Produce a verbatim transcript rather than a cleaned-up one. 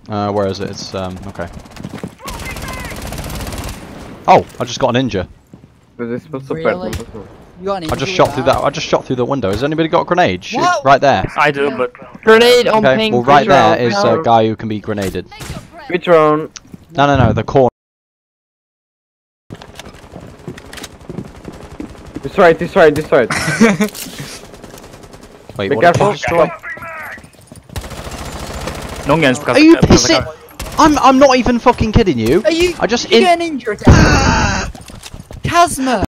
Uh, where is it? It's um. Okay. Oh, I just got an ninja. Really? You got an I just shot through that. I just shot through the window. Has anybody got a grenade? Shoot What? right there. I do, but Grenade on Okay. ping. Well, right there is Drone. a guy who can be grenaded. Which drone? No, no, no. The corner. This right, this right, this right. Wait, Be what careful. did you destroy? Nongens because Are you because I pissing? got- I'm. I'm not even fucking kidding you. Are you? I just You in. get an injury attack. Kazma.